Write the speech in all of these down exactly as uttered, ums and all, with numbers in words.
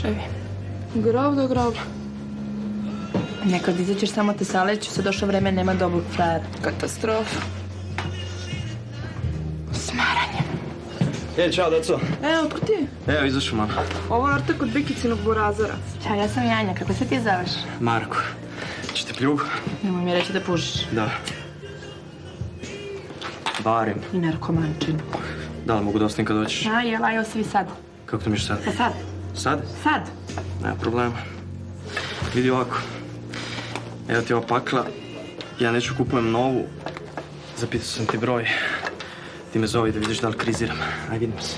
Očevi. Grob do groba. Nekad izaćeš samo te saleću, sad došlo vreme, nema dobrog frajera. Katastrofa. Smaranje. E, čao, deco. E, otkud ti? Evo, izašu mama. Ovo je ortak od Bikicinog burazora. Ćao, ja sam Janja, kako se ti zoveš? Marko. Čete pljugu? Nemoj mi reći da pušiš. Da. Barem. I narkomančin. Da li mogu da ostavim kad doćeš? A, jel, ajao si vi sad. Kako to miš sad? Pa sad. Sad? Sad. Nema problema. Vidi ovako. Evo ti ova pakla. Ja neću kupujem novu. Zapitao sam ti broj. Ti me zovi da vidiš da li kriziram. Aj, vidimo se.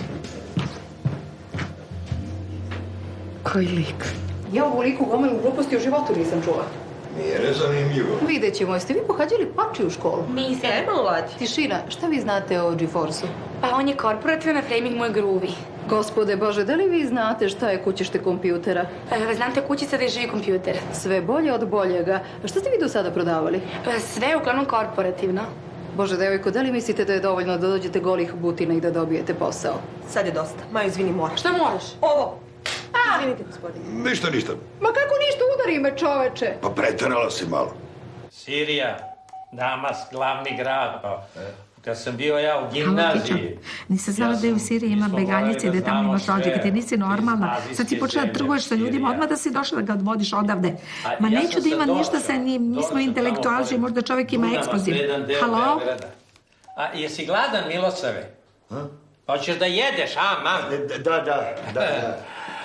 Koji lik? Ja ovu liku gomilu gluposti u životu nisam čula. Nije nezanimljivo. Vidjet ćemo, jeste vi pohađali pači u školu? Mi se ne mladi. Tišina, šta vi znate o GeForce-u? Pa on je korporativan framing moj gruvi. Gospode Bože, da li vi znate šta je kućište kompjutera? E, znam te kućica da je živi kompjuter. Sve bolje od boljega. Šta ste vi do sada prodavali? E, sve je uglavnom korporativno. Bože, devojko, da li mislite da je dovoljno da dođete golih butina i da dobijete posao? Sad je dosta. Maju, izvini, moraš. Šta moraš? Ovo! Izvinite, gospodine. Ništa, ništa. Ma kako ništa, udari me, čoveče! Pa preterala si malo. Sirija, Damas, glavni grad, pa kad sam bio ja u gimnaziji... Nisi znala da je u Siriji ima begaljice i da tamo imaš rođaka, ti nisi normalna. Sad ti počela da trguješ sa ljudima, odmah da si došla da ga odvodiš odavde. Ma neću da ima ništa sa njim, mi smo intelektualži, možda čovjek ima eksploziv. Halo? A jesi gladan, Milosave? Hoćeš da jedeš, a, mam? Da, da, da.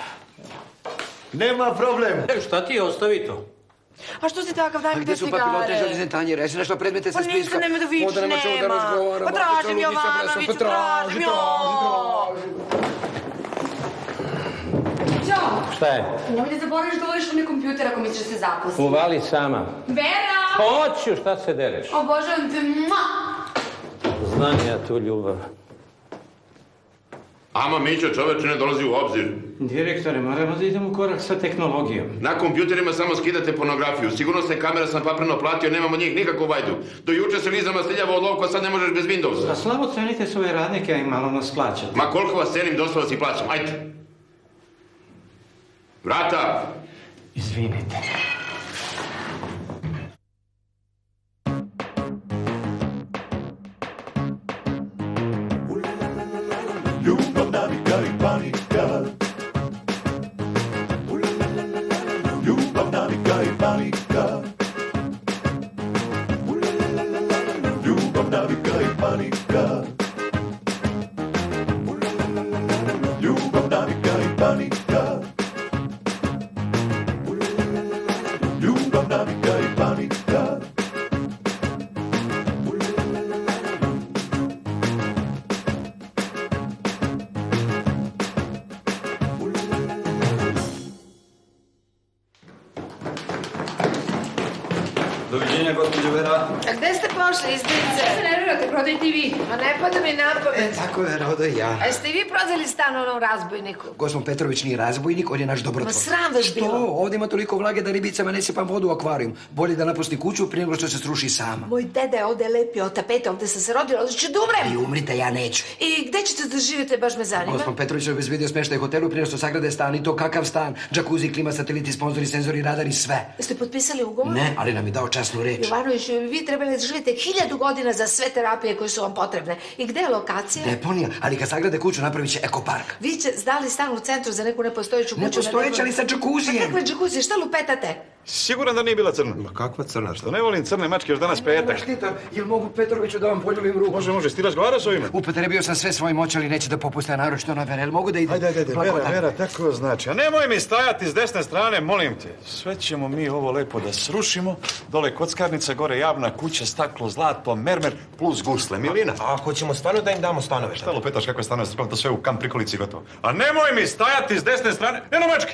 Nema problem. Šta ti ostavi to? A što si takav, daj mi te cigare? A gdje su papilote, želi tanjire, jesi našla predmete sa spiska? Pa nisam, nema da više, nema. Pa tražim Jovanoviću, tražim, joj! Ćao! Šta je? Nemoj da zaboraviš da voliš onaj kompjuter ako misliš da se zaposli. Uvali sama. Vera! Hoću, šta se dereš? Obožavam te, mua! Znam ja tu ljubav. Ama Mićo, čoveče, ne dolazi u obzir. Direktore, moramo da idemo u korak sa tehnologijom. Na kompjuterima samo skidate pornografiju. Sigurnosne kamere sam papreno platio, nemamo njih nikakvu vajdu. Do juče se Lizama stiljava od lovka, sad ne možeš bez Windowsa. Pa slabo cenite svoje radnike, a i malo nas plaćate. Ma koliko vas cenim, dosta vas i plaćam. Ajde. Vrata! Izvinite. Ljubav, navika i panika. Ljubav, navika i panika. Ljubav, navika i panika. Ljubav, navika i panika. Ljubav, navika i panika. Doviđenja, gospođo Vera. A gde ste pošli, izdice? Se nervirate, prodajte i vi. Ma ne pada mi na pamet. E, tako je, Rodo i ja. A jeste i vi prodali stan onom razbojniku? Gospon Petrović nije razbojnik, on je naš dobrotvor. Ma sram vas bilo. Što? Ovdje ima toliko vlage da ribicama ne sipam vodu u akvarijum. Bolje da napusti kuću prije nego što se sruši sama. Moj deda je ovdje lepio od tapete, ovdje sam se rodila, ovdje ću da umrem. I umrite, ja neću. I gde ćete da živite, baš me zanima? Gospon Petrović je obezbedio smještaj u hotelu prije što sagrade stan i to kakav stan. Džakuzi, klima, sateliti, sponzori, senzori, radari, sve. Jeste potpisali ugovor? Ne, ali nam je dao časnu reč. Jovanović, vi trebali da živite hiljadu godina za sve terapije koje su vam potrebne. I gde je lokacija? Deponija, ali kad sagrade kuću napravit će ekopark. Vi će zdali stan u centru za neku nepostojeću kuću. Nepostojeća, ali sa džakuzijem. Pa kakve džakuzije, šta lupetate? Siguran da nije bila crna? Ma kakva crna, što? Ne volim crne mačke, još danas petak. Štita, jel mogu Petroviću da vam poljubim ruku? Može, može, ti razgovaraš s ovima? Upotrebio sam sve svoje moći, ali neće da popuste, naročito na Vera. Jel mogu da idem? Ajde, ajde, ajde, Vera, Vera, tako znači. A nemoj mi stajati s desne strane, molim te. Sve ćemo mi ovo lepo da srušimo. Dole kockarnica, gore javna kuća, staklo, zlato, mermer, plus gusle. Milina. A ako ćemo stvarno da im damo stanove? Šta lupetaš, kakve stanove, strpam to sve u kam prikolici gotovo. A nemoj mi stajati s desne strane, eno mačke!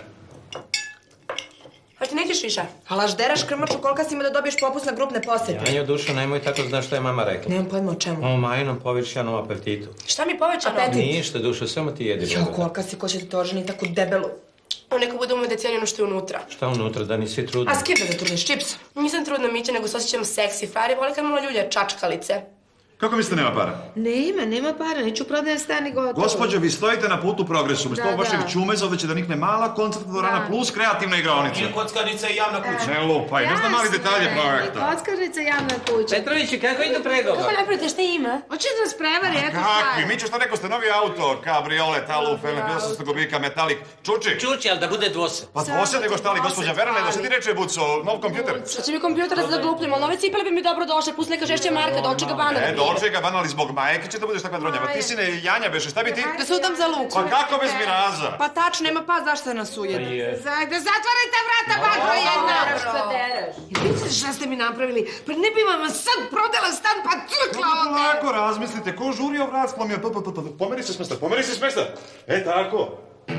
Pa ti nećeš više? A lažderaš krmaču, kolika si ima da dobiješ popust na grupne posete? Janjo, dušo, nemoj tako znaš što je mama rekla. Nemam pojma o čemu. O majinom povećanom apetitu. Šta mi povećano? Apetit? Ništa, dušo, samo ti jedi. Jo, kolika si, ko će ti to oženi tako debelu? On neko bude umeo da cijeni ono što je unutra. Šta unutra, da nisi trudna? A skida da trudniš čips? Nisam trudna Mića, nego se osjećam seksi. Frari voli kad malo ljulja čačkalice. Kako mislite nema para? Nema, nema para, neću prodajem stan i gotovo. Gospođo, vi stojite na putu progresu. Bez Da, tog vašeg da. čumeza ovdje će da nikne mala koncertna dvorana Da. plus kreativna igraonica. I kockarnica i javna kuća. Ne lupaj, ne znam mali detalje projekta. Kockarnica, javna kuća. Petroviću, kako idu pregovor? Kako napravite, šta ima? Hoće da nas prevari, eto Kakvi? šta. Mi ću što rekao ste novi auto, kabriolet, aluf, osamsto kubika, metalik. Čuči? Čuči, ali da bude dvose. Pa dvose nego šta li, gospođa Verana, da se ti reče buco, nov kompjuter. Šta će mi kompjuter da zaglupljamo, ali nove cipele bi mi dobro došle, plus neka žešća marka, Dolce Gabbana. E, Dolce Gabbana, ali zbog majke će da budeš takva dronjava. Ti sine Janja beše, šta bi ti? Da se udam za Luku. Pa kako bez miraza? Pa tačno, nema pa zašto nas ujede. Da zatvorite vrata, bagro jedna! Šta dereš? Vidite šta ste mi napravili? Pa ne bi vam sad prodala stan pa crkla ovdje! Lako razmislite, ko žurio vrat slomio? P, p, p, p, Pomeri se s mesta, pomeri se s mesta. E, tako.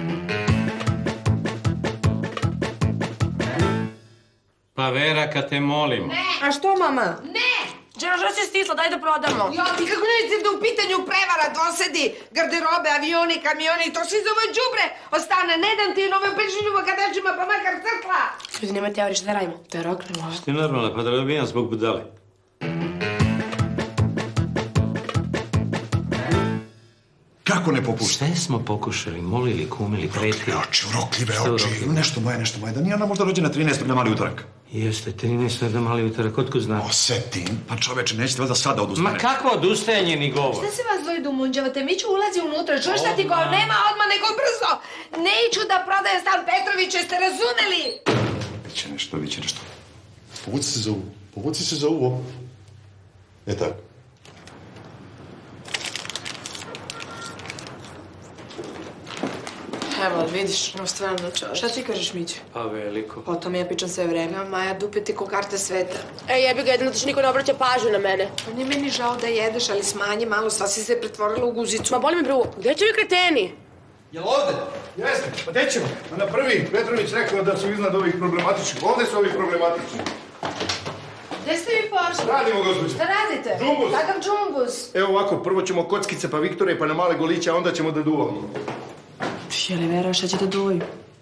Pa Vera, kad te molim. A što, mama? Ne! Džena, što si stisla, daj da prodamo. Ja, ti kako nećete da u pitanju prevara dosedi, garderobe, avioni, kamioni, to svi za ovo đubre ostane. Ne dam ti nove pečenju vakadačima, pa makar crkla. Ljudi, nemoj teorije, šta da radimo? To je rok, ne može. Ti normalno, pa da li obijam zbog budale? Kako ne popušta? Sve smo pokušali, molili, kumili, pretili. Oči, urokljive oči. Nešto moje, nešto moje. Da nije ona možda rođena trinaestog na mali utorak? Jeste, trinaestog na mali utorak, otko zna? Osetim. Pa čoveče, nećete valjda sada odustajati. Ma kakvo odustajanje ni govor? Šta se vas dvoje domunđavate? Miću ulazi unutra, čuješ šta ti go? Nema odmah, nego brzo! Neću da prodajem stan Petrović, jeste razumeli? Biće nešto, biće nešto. Povuci se za uvo, povuci se za uvo. E tako. Evo, vidiš, no stvarno čovječ. Šta ti kažeš, Miću? Pa veliko. O tome ja pričam sve vreme. Ja, Maja, dupe ti ko karte sveta. Ej, jebi ga, jedino što niko ne obraća pažnju na mene. Pa nije meni žao da jedeš, ali smanji malo, sva si se pretvorila u guzicu. Ma boli me bruvo, gdje će vi kreteni? Jel ovde? Jeste, pa gdje ćemo? Na prvi, Petrović rekao da su iznad ovih problematičnih. Ovde su ovih problematični. Gde ste vi pošli? Radimo, gospođo. Šta radite? Džumbus. Kakav džumbus? Evo ovako, prvo ćemo kockice pa Viktore pa na male goliće, a onda ćemo da duvamo. Je li Vera, šta će da duvaju?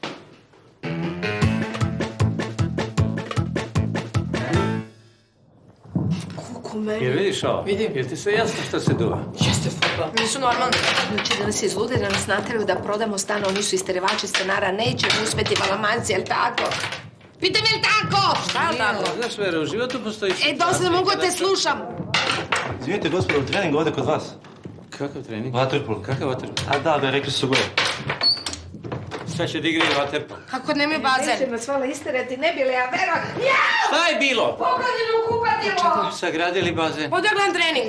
Kuku meni. Jer vidiš ovo? Vidim. Jer ti sve jasno što se duva? Jeste fotba. Nisu normalni. Znači da nas izlude, da nas nateraju da prodamo stan, oni su isterevači stanara, neće uspeti valamanci, jel tako? Pitam, jel tako? Šta je tako? Znaš, Vera, u životu postoji... E, dosta ne mogu da te slušam. Izvinite, gospodo, trening ovdje kod vas. Kakav trening? Vaterpol. Kakav vaterpol? A da, da, rekli su gore. Šta će da igraju vaterpol? Kako nemaju bazen? Neće nas hvala isterati, ne bile, a Vera... Ja! Šta je bilo? Pogledajmo kupatilo! Sagradili bazen. Ovdje gledam trening.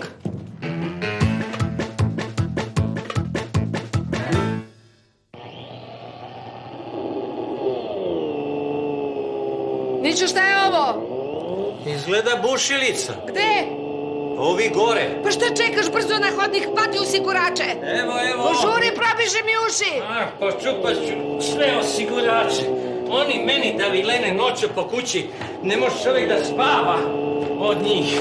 Miću, šta je ovo? Izgleda bušilica. Gde? Ovi gore. Pa šta čekaš, brzo na hodnik, pati osigurače! Evo, evo. Požuri, probiše mi uši! Ah, počupat ću sve osigurače. Oni meni da vilene noću po kući. Ne može čovjek da spava od njih.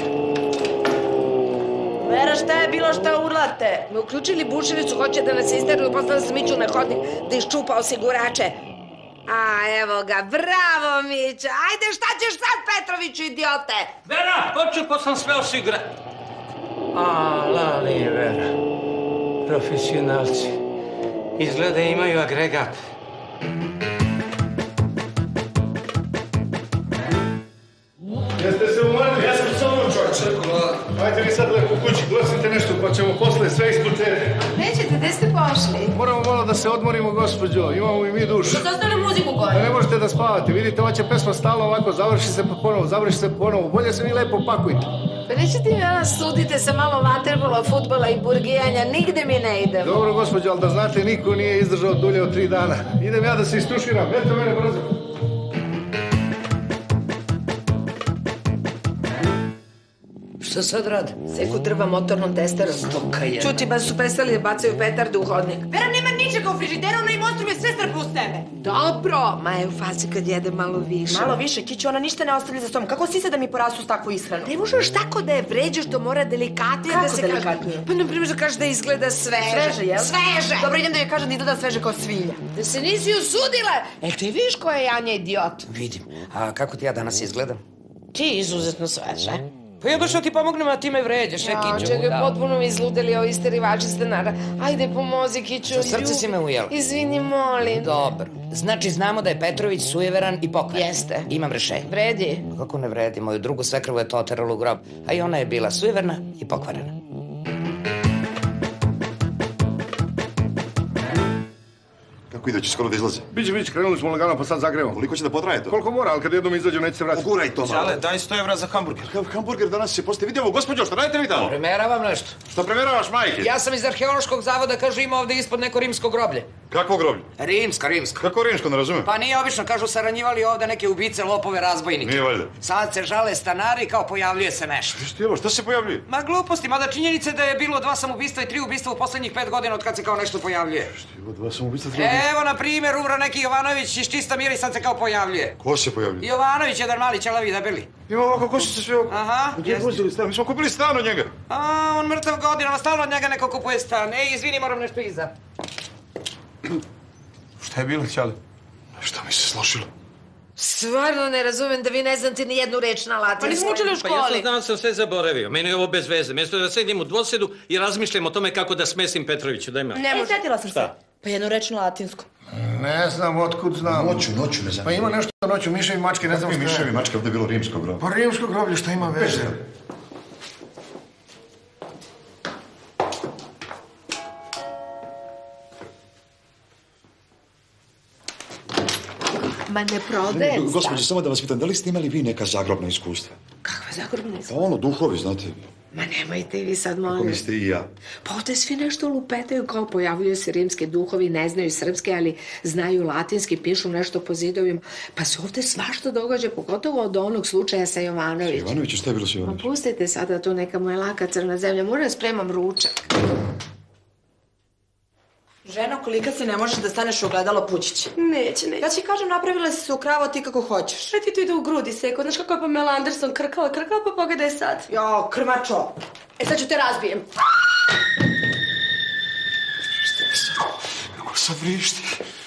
Vera, šta je bilo šta urlate? Me uključili bušilicu, hoće da nas isteruju, poslala sam Miću na hodnik da iščupa osigurače. A, evo ga, bravo, Mića! Ajde, šta ćeš sad, Petroviću, idiote? Vera, počupo sam sve osigura... A, lali, Vera. Profesionalci. Izgleda imaju agregat. Jeste se umorili? Ja sam s ovom čovječe. Ajde vi sad lepo kući, glasite nešto pa ćemo posle sve ispočeti. Nećete, gde ste pošli? Moramo malo da se odmorimo, gospođo. Imamo i mi dušu. Što ostavili muziku Da gore? ne možete da spavate. Vidite, ova će pesma stalno ovako, završi se pa ponovo, završi se ponovo. Bolje se vi lepo pakujte. Pa nećete mi danas sudite sa malo vaterbola, fudbala i burgijanja, nigde mi ne idemo. Dobro, gospođo, ali da znate, niko nije izdržao dulje od tri dana. Idem ja da se istuširam. Eto mene brzo. Šta sad radi? Seku drva motornom testerom. Stoka je. Čuti, ba su prestali da bacaju petarde u hodnik. Vera, nema ničega u frižideru, ona i monstrum je sve strpa uz tebe. Dobro, ma je u fazi kad jede malo više. Malo više, Kiću, ona ništa ne ostavlja za sobom. Kako si se da mi porastu s takvu ishranu? Ne možeš tako da je vređaš, to mora delikatnije Kako da se delikatnije? kaže. Pa, na primjer, da kažeš da izgleda sveže. Sveže, jel? Sveže! Dobro, idem da joj kažem da izgleda sveže kao svinja. Da se nisi usudila. E, ti vidiš ko je Janja idiot? Vidim. A kako ti ja danas izgledam? Ti izuzetno sveže. Pa ja došao ti pomognem, a ti me vređaš, e, Ja, Kiću. čekaj, potpuno mi izludeli ovi isterivači stanara. Ajde, pomozi, Kiću. Za srce si me ujela. Izvini, molim. Dobro. Znači, znamo da je Petrović sujeveran i pokvaren. Jeste. Imam rešenje. Vredi. Kako ne vredi? Moju drugu svekrvu je to oteralo u grob. A i ona je bila sujeverna i pokvarena. Kako ide, će skoro da izlaze? Biće, biće, krenuli smo lagano, pa sad zagrevamo. Koliko će da potraje to? Koliko mora, ali kad jednom izađu, neće se vratiti. Uguraj to malo. Žale, daj sto evra za hamburger. Kakav hamburger danas se postoji? Vidi ovo, gospođo, šta radite vi tamo? Premeravam nešto. Šta premeravaš, majke? Ja sam iz arheološkog zavoda, kažu ima ovde ispod neko rimsko groblje. Kakvo groblje? Rimsko, rimsko. Kako rimsko, ne razumem? Pa nije obično, kažu saranjivali ovde neke ubice, lopove, razbojnike. Nije valjda. Sad se žale stanari kao pojavljuje se nešto. Šta je ovo, šta se pojavljuje? Ma gluposti, mada činjenica da je bilo dva samoubistva i tri ubistva u poslednjih pet godina od kad se kao nešto pojavljuje. Šta je ovo, dva samoubistva, tri ubistva? Evo, na primjer, umro neki Jovanović iz čista mira i sad se kao pojavljuje. Ko se pojavljuje? Jovanović, jedan mali ćelavi debeli. Ima ovako, ko su se sve ovo? Aha, Gdje jeste. uzeli stan? Mi smo kupili stan od njega. A, on mrtav godinama, stalno od njega neko kupuje stan. Ej, izvini, moram nešto iza. Šta je bilo, Ćale? Šta mi se složilo? Stvarno ne razumem da vi ne znate ni jednu reč na latinskom. Pa nismo učili u Pa ja sam školi. znam, sam sve zaboravio. Meni je ovo bez veze. Mjesto da sedim u dvosedu i razmišljam o tome kako da smesim Petroviću. Daj me. Ne može. E, setila sam se. Šta? Pa jednu reč na latinskom. Ne znam otkud znam. Noću, noću me zanima. Pa ima nešto noću, miševi, mačke, ne znam Kakvi što je. miševi, mačke, ovdje je bilo rimsko groblje. Pa rimsko groblje, šta ima veze? Ma ne prodajem stan. Gospođo, samo da vas pitam, da li ste imali vi neka zagrobna iskustva? Kakva zagrobna Pa iskustva? ono, duhovi, znate. Ma nemojte vi sad, Kako molim. mislite i ja. Pa ovde svi nešto lupetaju, kao pojavljuju se rimske duhovi, ne znaju srpske, ali znaju latinski, pišu nešto po zidovima. Pa se ovde svašta događa, pogotovo od onog slučaja sa Jovanovićem. Jovanoviću, šta je bilo sa Ma Jovanovićem? pustite sada tu, neka mu je laka crna zemlja. Moram da spremam ručak. Ženo, kolika si ne možeš da staneš u ogledalo pućići. Neće, neće. Ja ti kažem, napravila si se u kravo ti kako hoćeš. Šta ti tu ide u grudi seko? Znaš kako je Pamela Anderson krkala, krkala, pa pogledaj sad. Jo, krmačo. E sad ću te razbijem. Kako sad vrišti?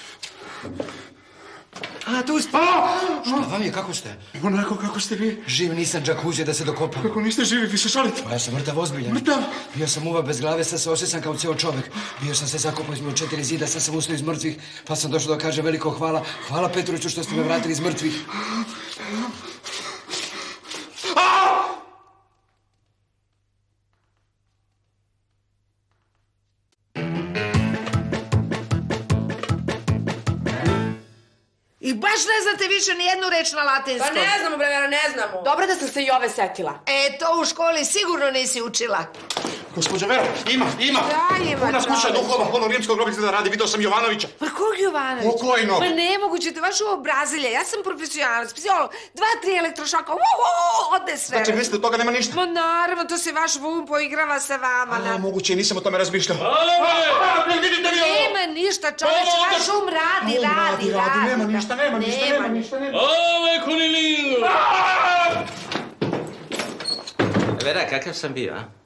A, tu ste. Šta vam je, kako ste? Onako, kako ste vi? Živ nisam, džakuzija da se dokopam. Kako niste živi, vi se šalite? Pa ja sam mrtav ozbiljan. Mrtav? Bio sam uva bez glave, sad se osjećam kao ceo čovek. Bio sam se zakopao između četiri zida, sad sam ustao iz mrtvih, pa sam došao da kažem veliko hvala. Hvala Petroviću što ste me vratili iz mrtvih. I baš ne znate više ni jednu reč na latinskom. Pa ne znamo, bre, Vera, ne znamo. Dobro da sam se i ove setila. E, to u školi sigurno nisi učila. Gospođo Vera, ima, ima. Da, ima, Puna kuća čao. duhova, ono rimsko groblje da radi, vidio sam Jovanovića. Pa kog Jovanović? Pokojno. Pa nemoguće, to vaš ovo Brazilja. Ja sam profesionalac, psiholog. Dva, tri elektrošoka. Uu, uu, ode sve. Znači, mislite, od toga nema ništa? Ma naravno, to se vaš vum poigrava sa vama. A, moguće, nisam o tome razmišljao. Vidite vi ovo? Nema ništa, čoveč, vaš um radi, Um radi, radi, radi, radi. nema ništa, nema ništa, nema ništa, nema. Ovo je kunilingo! Vera, kakav sam bio, a?